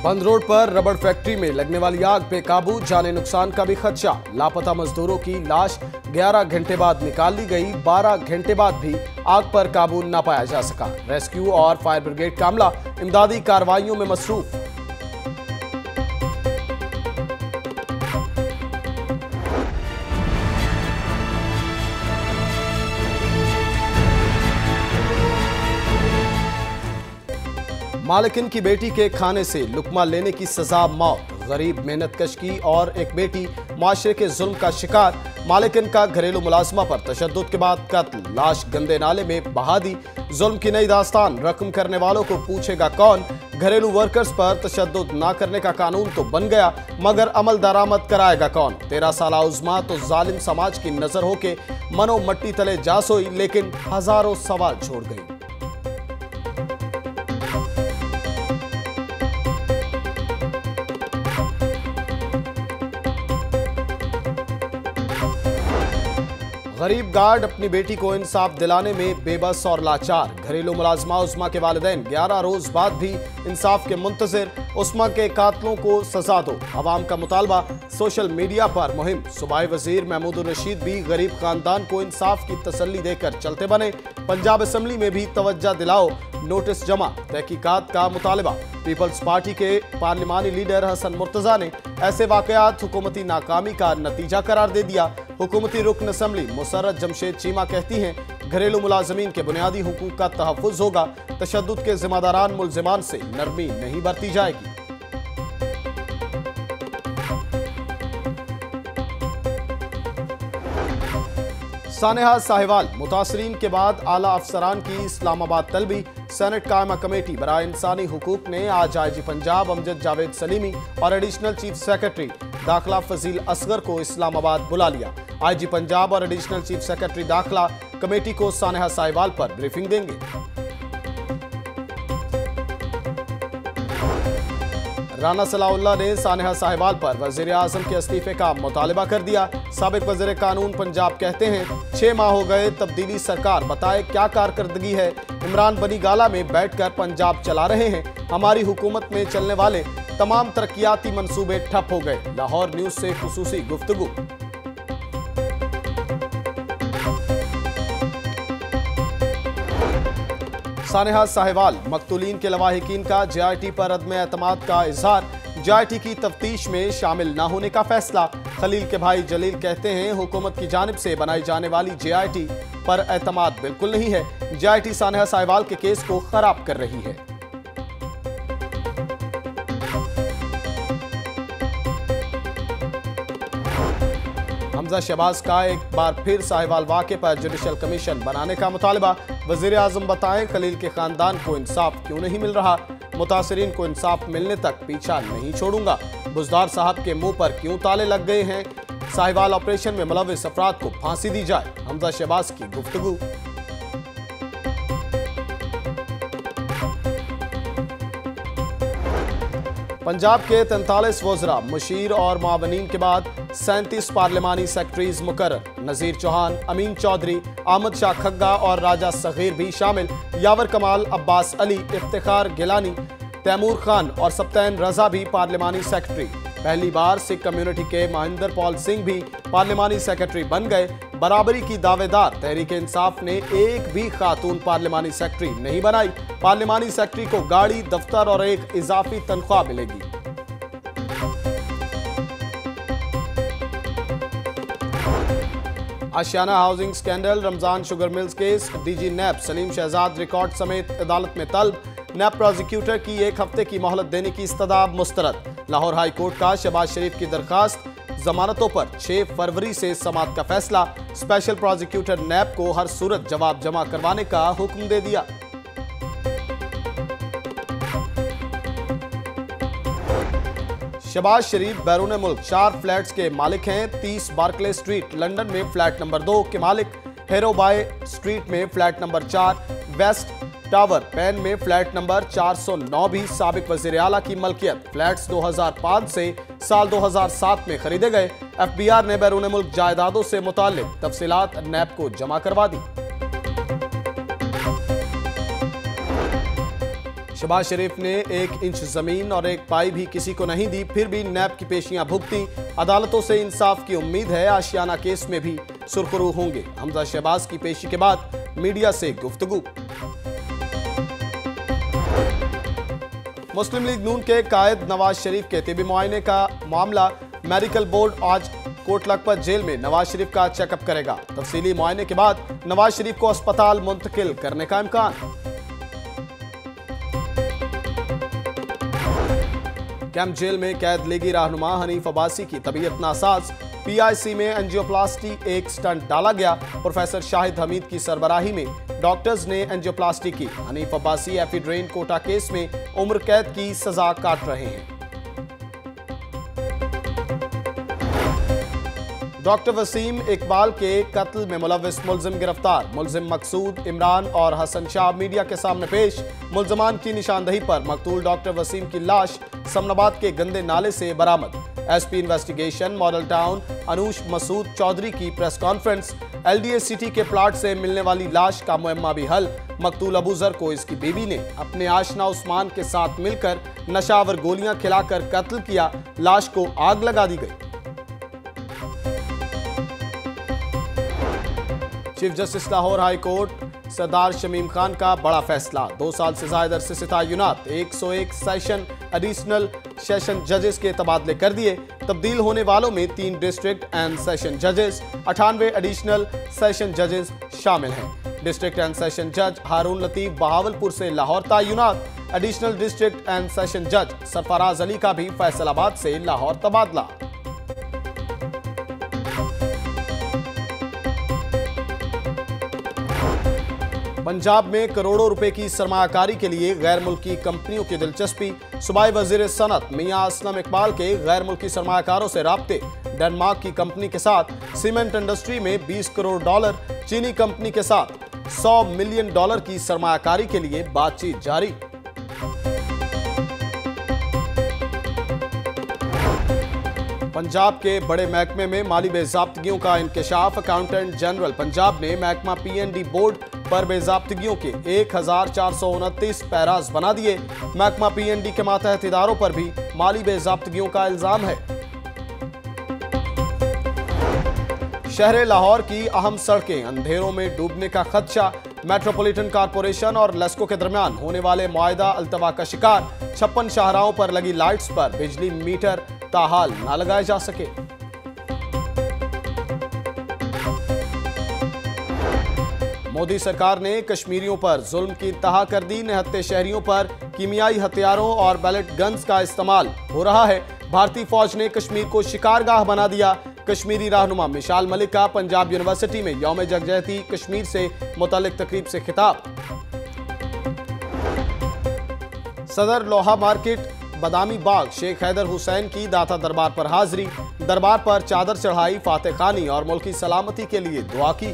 बंद रोड पर रबड़ फैक्ट्री में लगने वाली आग पे काबू, जाने नुकसान का भी खदशा। लापता मजदूरों की लाश 11 घंटे बाद निकाल ली गई। 12 घंटे बाद भी आग पर काबू न पाया जा सका। रेस्क्यू और फायर ब्रिगेड का अमला इमदादी कार्रवाइयों में मसरूफ। मालिकिन की बेटी के खाने से लुकमा लेने की सजा मौत। गरीब मेहनतकश की और एक बेटी माशरे के जुल्म का शिकार। मालिकिन का घरेलू मुलाजमा पर तशद्दुद के बाद कत्ल, लाश गंदे नाले में बहा दी। जुल्म की नई दास्तान, रकम करने वालों को पूछेगा कौन। घरेलू वर्कर्स पर तशद्दुद ना करने का कानून तो बन गया, मगर अमल दरामद कराएगा कौन। 13 साला उज़्मा तो जालिम समाज की नजर होके मनो मट्टी तले जा सोई, लेकिन हजारों सवाल छोड़ गई। गरीब गार्ड अपनी बेटी को इंसाफ दिलाने में बेबस और लाचार। घरेलू मुलाजमा उस्मा के वालिदैन 11 रोज बाद भी इंसाफ के मुंतजिर। उस्मा के कातलों को सजा दो, अवाम का मुतालबा। सोशल मीडिया पर मुहिम। सूबाई वजीर महमूद रशीद भी गरीब खानदान को इंसाफ की तसल्ली देकर चलते बने। पंजाब असम्बली में भी तवज्जो दिलाओ, नोटिस जमा। तहकीकात का मुतालबा। पीपल्स पार्टी के पार्लिमानी लीडर हसन मुर्तजा ने ऐसे वाकयात हुकूमती नाकामी का नतीजा करार दे दिया। हुकूमती रुकन असम्बली मुसर्रत जमशेद चीमा कहती हैं, घरेलू मुलाजमीन के बुनियादी हुकूक का तहफ़्फ़ुज़ होगा। तशद्दुद के जिम्मेदारान मुल्ज़िमान से नरमी नहीं बरती जाएगी। सानेहा साहिवाल मुतासरीन के बाद आला अफसरान की इस्लामाबाद तलबी। सेनेट कायमा कमेटी बराए इंसानी हुकूक ने आज IG पंजाब अमजद जावेद सलीमी और एडिशनल चीफ सेक्रेटरी दाखिला फजील असगर को इस्लामाबाद बुला लिया। IG पंजाब और एडिशनल चीफ सेक्रेटरी दाखिला कमेटी को सानेहा साहिवाल पर ब्रीफिंग देंगे। राना सलाउल्लाह ने सानेहा साहिवाल पर वज़ीर आज़म के इस्तीफे का मुतालबा कर दिया। साबिक वज़ीर कानून पंजाब कहते हैं, 6 माह हो गए तब्दीली सरकार, बताए क्या कारकर्दगी है। इमरान बनी गाला में बैठकर पंजाब चला रहे हैं। हमारी हुकूमत में चलने वाले तमाम तरक्याती मंसूबे ठप हो गए। लाहौर न्यूज़ से खुसूसी गुफ्तगू। सानेहा साहिवाल मकतूलीन के लवाहिकीन का JIT पर अदम एतमाद का इजहार। JIT की तफ्तीश में शामिल न होने का फैसला। खलील के भाई जलील कहते हैं, हुकूमत की जानिब से बनाई जाने वाली JIT पर एतमाद बिल्कुल नहीं है। JIT सानेहा साहिवाल के केस को खराब कर रही है। हमजा शहबाज का एक बार फिर साहिवाल वाक़े पर जुडिशल कमीशन बनाने का मुतालबा। वज़ीर आज़म बताएं, खलील के खानदान को इंसाफ क्यों नहीं मिल रहा। मुतासरीन को इंसाफ मिलने तक पीछा नहीं छोड़ूंगा। बुजदार साहब के मुंह पर क्यों ताले लग गए हैं। साहिवाल ऑपरेशन में मुलव्विस अफराद को फांसी दी जाए। हमजा शहबाज की गुफ्तगू। पंजाब के 43 वज़रा मुशीर और मावनीन के बाद 37 पार्लिमानी सेक्रेटरीज मुकर्रर। नज़ीर चौहान, अमीन चौधरी, अहमद शाह खग्गा और राजा सगीर भी शामिल। यावर कमाल, अब्बास अली, इफ्तिखार गिलानी, तैमूर खान और सप्तैन रजा भी पार्लिमानी सेक्रेटरी। पहली बार सिख कम्युनिटी के महेंद्र पॉल सिंह भी पार्लिमानी सेक्रेटरी बन गए। बराबरी की दावेदार तहरीक इंसाफ ने एक भी खातून पार्लिमानी सेक्रेटरी नहीं बनाई। पार्लिमानी सेक्रेटरी को गाड़ी, दफ्तर और एक इजाफी तनख्वाह मिलेगी। Ashiana housing scandal, Ramzan sugar mills case, DG NAB Saleem Shahzad record समेत अदालत में तलब। नैब प्रोसिक्यूटर की 1 हफ्ते की मोहलत देने की इस्तदाब मुस्तरद। लाहौर हाई कोर्ट का शहबाज शरीफ की दरखास्त जमानतों पर 6 फरवरी से समाअत का फैसला। स्पेशल प्रोसिक्यूटर नैब को हर सूरत जवाब जमा करवाने का हुक्म दे दिया। शहबाज शरीफ बैरून मुल्क 4 फ्लैट्स के मालिक हैं। 30 बार्कले स्ट्रीट लंदन में फ्लैट नंबर 2 के मालिक, हेरोबाई स्ट्रीट में फ्लैट नंबर 4, वेस्ट टावर पैन में फ्लैट नंबर 409 भी साबिक वज़ीर आला की मलकियत। फ्लैट्स 2005 से साल 2007 में खरीदे गए। FBR ने बैरून मुल्क जायदादों से मुताल्लिक तफसीलात नैब को जमा करवा दी। शहबाज शरीफ ने 1 इंच जमीन और 1 पाई भी किसी को नहीं दी, फिर भी नैब की पेशियां भुगती। अदालतों से इंसाफ की उम्मीद है, आशियाना केस में भी सुरखरू होंगे। हमजा शहबाज की पेशी के बाद मीडिया से गुफ्तगू। मुस्लिम लीग नून के कायद नवाज शरीफ के तिबी मुआयने का मामला, मेडिकल बोर्ड आज कोट लखपत जेल में नवाज शरीफ का चेकअप करेगा। तफसीली मुआयने के बाद नवाज शरीफ को अस्पताल मुंतकिल करने का इम्कान। कैंप जेल में कैद लीगी रहनुमा हनीफ अब्बासी की तबीयत नासाज। पीआईसी में एंजियोप्लास्टी एक स्टंट डाला गया। प्रोफेसर शाहिद हमीद की सरबराही में डॉक्टर्स ने एंजियोप्लास्टी की। Hanif Abbasi ephedrine quota case में उम्र कैद की सजा काट रहे हैं। डॉक्टर वसीम इकबाल के कत्ल में मुलव्विस मुलजिम गिरफ्तार। मुलजिम मकसूद, इमरान और हसन शाह मीडिया के सामने पेश। मुलजमान की निशानदही पर मकतूल डॉक्टर वसीम की लाश समनाबाद के गंदे नाले से बरामद। SP investigation Model Town Anoosh Masood Chaudhry की प्रेस कॉन्फ्रेंस। एलडीए सिटी के प्लाट से मिलने वाली लाश का मुअम्मा भी हल। मकतूल अबूजर को इसकी बीवी ने अपने आशना उस्मान के साथ मिलकर नशावर गोलियां खिलाकर कत्ल किया। लाश को आग लगा दी गई। Chief justice Lahore high court Sardar Shamim Khan का बड़ा फैसला। 2 साल से ज्यादा अरसे से तैनात 101 सेशन एडिशनल सेशन जजेस के तबादले कर दिए। तब्दील होने वालों में 3 डिस्ट्रिक्ट एंड सेशन जजेस, 98 एडिशनल सेशन जजेस शामिल हैं। डिस्ट्रिक्ट एंड सेशन जज हारून लतीफ बहावलपुर से लाहौर तैनात। एडिशनल डिस्ट्रिक्ट एंड सेशन जज सरफराज अली का भी फैसलाबाद से लाहौर तबादला। पंजाब में करोड़ों रुपए की सरमायाकारी के लिए गैर मुल्की कंपनियों की दिलचस्पी। सूबाई वजीर सनत मियां असलम इकबाल के गैर मुल्की सरमायाकारों से राब्ते। डेनमार्क की कंपनी के साथ सीमेंट इंडस्ट्री में $20 करोड़, चीनी कंपनी के साथ $100 मिलियन की सरमायाकारी के लिए बातचीत जारी। पंजाब के बड़े महकमे में माली बेज़ाब्तगियों का इंकशाफ। अकाउंटेंट जनरल पंजाब ने महकमा पीएनडी बोर्ड पर बेज़ाब्तगियों के 1429 पैराज बना दिए। महकमा पीएनडी के मातहत इदारों पर भी माली बेज़ाब्तगियों का इल्जाम है। शहर लाहौर की अहम सड़कें अंधेरों में डूबने का खदशा। मेट्रोपॉलिटन कॉरपोरेशन और लेस्को के दरमियान होने वाले मुआहिदा अल्तवा का शिकार। 56 शाहराहों पर लगी लाइट्स पर बिजली मीटर ताहाल न लगाए जा सके। मोदी सरकार ने कश्मीरियों पर जुल्म की इंतहा कर दी। निहत्ते शहरियों पर कीमियाई हथियारों और बैलेट गन्स का इस्तेमाल हो रहा है। भारतीय फौज ने कश्मीर को शिकारगाह बना दिया। कश्मीरी रहनुमा मिशाल मलिक का पंजाब यूनिवर्सिटी में यौम यकजहती कश्मीर से मुतल्लिक तकरीब से खिताब। सदर लोहा मार्केट बदामी बाग शेख हैदर हुसैन की दाता दरबार पर हाजिरी। दरबार पर चादर चढ़ाई, फातह खानी और मुल्क की सलामती के लिए दुआ की।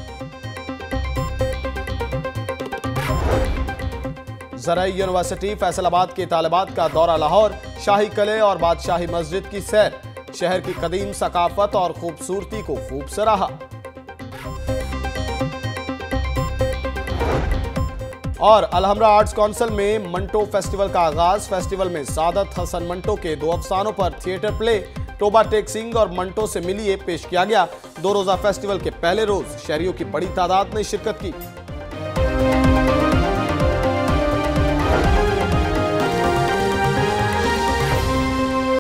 ज़राई यूनिवर्सिटी फैसलाबाद के तालिबात का दौरा लाहौर। शाही किले और बादशाही मस्जिद की सैर। शहर की कदीम सकाफत और खूबसूरती को खूब सराहा। और अलहमरा आर्ट्स काउंसिल में मंटो फेस्टिवल का आगाज। फेस्टिवल में सादत हसन मंटो के 2 अफसानों पर थिएटर प्ले टोबा टेक सिंह और मंटो से मिलिए पेश किया गया। 2 रोजा फेस्टिवल के पहले रोज शहरियों की बड़ी तादाद ने शिरकत की।